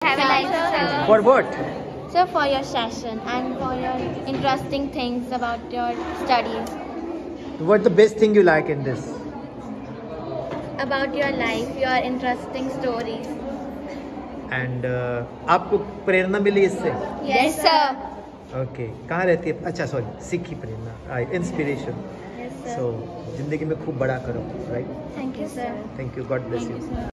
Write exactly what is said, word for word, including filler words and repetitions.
Have a nice day. For what? Sir, for your session and for your interesting things about your studies. What's the best thing you like in this? About your life, your interesting stories. And uh, आपको प्रेरणा मिली इससे? Yes, sir. Okay okay. कहाँ रहती है? अच्छा sorry, सीखी प्रेरणा, inspiration. Yes, sir. So जिंदगी में खूब बड़ा करो, right? Thank you, sir. Thank you, God bless you.